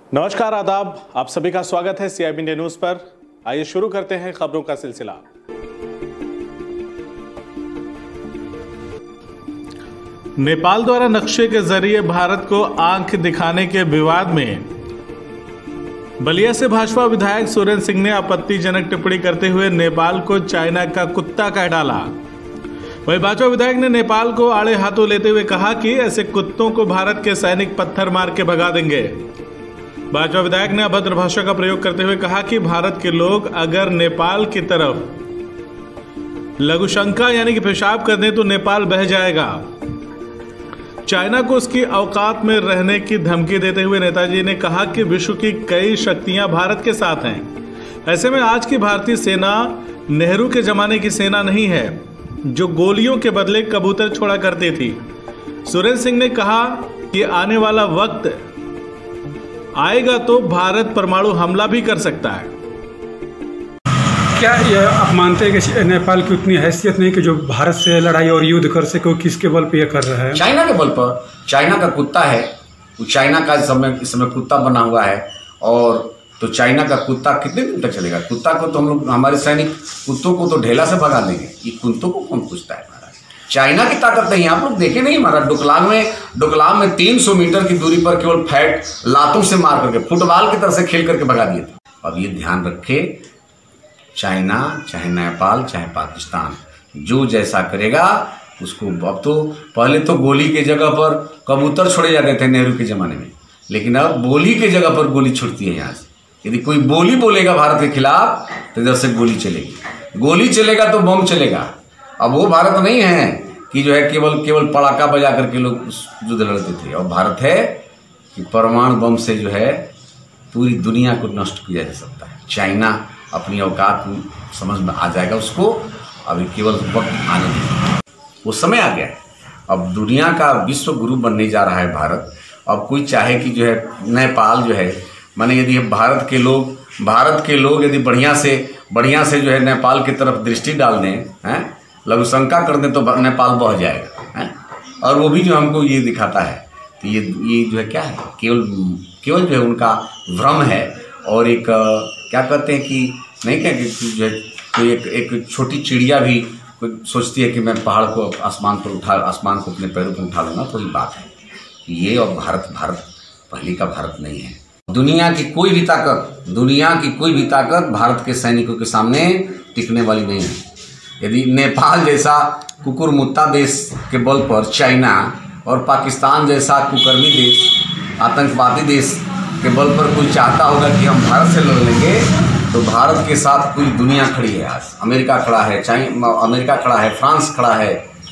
नमस्कार, आदाब। आप सभी का स्वागत है CIB इंडिया न्यूज पर। आइए शुरू करते हैं खबरों का सिलसिला। नेपाल द्वारा नक्शे के जरिए भारत को आंख दिखाने के विवाद में बलिया से भाजपा विधायक सुरेंद्र सिंह ने आपत्तिजनक टिप्पणी करते हुए नेपाल को चाइना का कुत्ता कह डाला। वहीं भाजपा विधायक ने नेपाल को आड़े हाथों लेते हुए कहा कि ऐसे कुत्तों को भारत के सैनिक पत्थर मार के भगा देंगे। भाजपा विधायक ने अभद्र भाषा का प्रयोग करते हुए कहा कि भारत के लोग अगर नेपाल की तरफ लघुशंका यानी कि पेशाब कर दें तो नेपाल बह जाएगा। चाइना को उसकी औकात में रहने की धमकी देते हुए नेताजी ने कहा कि विश्व की कई शक्तियां भारत के साथ हैं। ऐसे में आज की भारतीय सेना नेहरू के जमाने की सेना नहीं है जो गोलियों के बदले कबूतर छोड़ा करती थी। सुरेंद्र सिंह ने कहा कि आने वाला वक्त आएगा तो भारत परमाणु हमला भी कर सकता है। क्या यह आप मानते हैं कि नेपाल की उतनी हैसियत नहीं कि जो भारत से लड़ाई और युद्ध कर सके? किसके बल पे ये कर रहा है? चाइना के बल पर। चाइना का कुत्ता है वो, चाइना का इस समय कुत्ता बना हुआ है। और तो चाइना का कुत्ता कितने दिन तक चलेगा? कुत्ता को तो हम लोग, हमारे सैनिक कुत्तों को तो ढेला से भगा देंगे। ये कुत्तों को कौन पूछता है? चाइना की ताकत नहीं। आप लोग देखे नहीं, हमारा डोकलाम में 300 मीटर की दूरी पर केवल फैट लातों से मार करके फुटबॉल की तरह से खेल करके भगा दिए थे। अब ये ध्यान रखे, चाइना चाहे नेपाल चाहे पाकिस्तान जो जैसा करेगा उसको, अब तो पहले तो गोली के जगह पर कबूतर छोड़े जाते थे नेहरू के जमाने में, लेकिन अब गोली के जगह पर गोली छुड़ती है यहाँ से। यदि कोई बोली बोलेगा भारत के खिलाफ तो इधर से गोली चलेगी। गोली चलेगा तो बम चलेगा। अब वो भारत नहीं है कि जो है केवल पड़ाका बजा करके लोग युद्ध लड़ते थे। और भारत है कि परमाणु बम से जो है पूरी दुनिया को नष्ट किया जा सकता है। चाइना अपनी औकात समझ में आ जाएगा उसको, अभी केवल वक्त आने दीजिए, वो समय आ गया है। अब दुनिया का विश्व गुरु बनने जा रहा है भारत। अब कोई चाहे कि जो है नेपाल जो है, माने यदि भारत के लोग यदि बढ़िया से जो है नेपाल की तरफ दृष्टि डाल दें, हैं, लघुशंका कर दें तो नेपाल बह जाएगा, हैं? और वो भी जो हमको ये दिखाता है तो ये जो है क्या है, केवल जो है उनका भ्रम है। और एक क्या कहते हैं कि नहीं क्या कि जो है कोई एक छोटी चिड़िया भी सोचती है कि मैं पहाड़ को आसमान को अपने पैरों पर उठा लूँगा, तो ये बात है। ये और भारत पहले का भारत नहीं है। दुनिया की कोई भी ताकत भारत के सैनिकों के सामने टिकने वाली नहीं है। यदि नेपाल जैसा कुकुरमुत्ता देश के बल पर चाइना और पाकिस्तान जैसा कुकर्मी देश, आतंकवादी देश के बल पर कोई चाहता होगा कि हम भारत से लड़ लेंगे, तो भारत के साथ पूरी दुनिया खड़ी है। आज अमेरिका खड़ा है, अमेरिका खड़ा है, फ्रांस खड़ा है,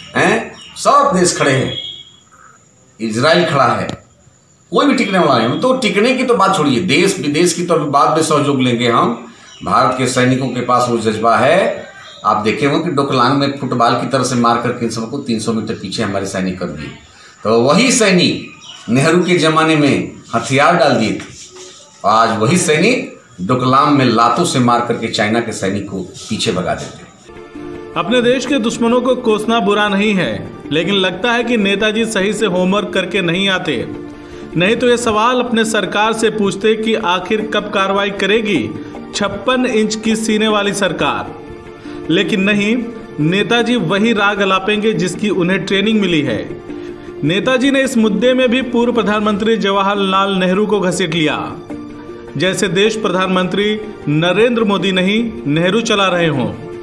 सब देश खड़े हैं, इजराइल खड़ा है। कोई भी टिकने वाला नहीं। तो टिकने की तो बात छोड़िए, देश विदेश की तो बाद में सहयोग लेंगे हम। भारत के सैनिकों के पास वो जज्बा है। आप देखे हो कि डोकलाम में फुटबॉल की तरह से मार करके इन सबको 300 मीटर पीछे हमारे सैनिक कर दिए। तो वही सैनिक नेहरू के जमाने में हथियार डाल दिए थे, आज वही सैनिक डोकलाम में लातों से मार करके चाइना के सैनिक को पीछे भगा देते। अपने देश के दुश्मनों को कोसना बुरा नहीं है, लेकिन लगता है कि नेताजी सही से होमवर्क करके नहीं आते। नहीं तो ये सवाल अपने सरकार से पूछते कि आखिर कब कार्रवाई करेगी 56 इंच की सीने वाली सरकार। लेकिन नहीं, नेताजी वही राग अलापेंगे जिसकी उन्हें ट्रेनिंग मिली है। नेताजी ने इस मुद्दे में भी पूर्व प्रधानमंत्री जवाहरलाल नेहरू को घसीट लिया, जैसे देश प्रधानमंत्री नरेंद्र मोदी नहीं नेहरू चला रहे हों।